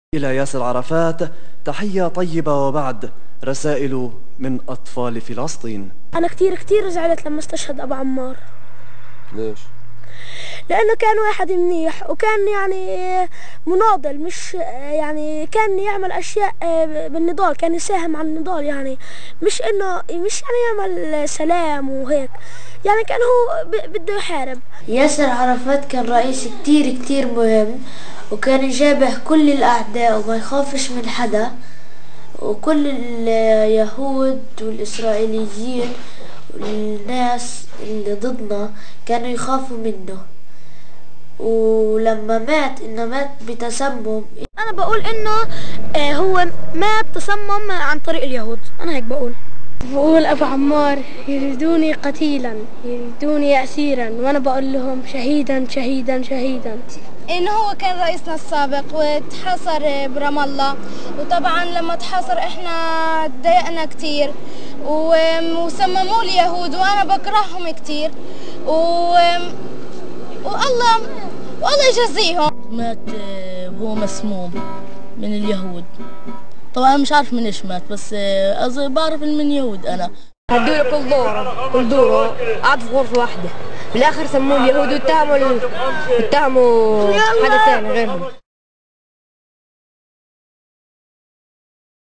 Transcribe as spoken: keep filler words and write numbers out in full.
إلى ياسر عرفات تحية طيبة وبعد رسائل من أطفال فلسطين. أنا كتير كتير زعلت لما استشهد أبو عمار. ليش؟ لأنه كان واحد منيح وكان يعني مناضل، مش يعني كان يعمل أشياء بالنضال، كان يساهم على النضال، يعني مش إنه مش يعني يعمل سلام وهيك، يعني كان هو بده يحارب. ياسر عرفات كان رئيس كتير كتير مهم، وكان يجابه كل الأعداء وما يخافش من حدا، وكل اليهود والإسرائيليين والناس اللي ضدنا كانوا يخافوا منه. ولما مات إنه مات بتسمم. أنا بقول إنه هو مات تسمم عن طريق اليهود، أنا هيك بقول. بقول أبو عمار يريدوني قتيلا، يريدوني أسيرا، وأنا بقول لهم شهيدا شهيدا شهيدا. إنه هو كان رئيسنا السابق وتحاصر برام الله، وطبعا لما تحاصر إحنا تضايقنا كتير وسمموا اليهود وأنا بكرههم كتير و... والله والله يجزيهم. مات وهو مسموم من اليهود، طبعا مش عارف من ايش مات، بس بعرف ان من يهود. انا هدوا كل دوره كل دوره قعد في غرفه واحده، بالاخر سموه اليهود واتهموا اتهموا حدا ثاني غيرهم.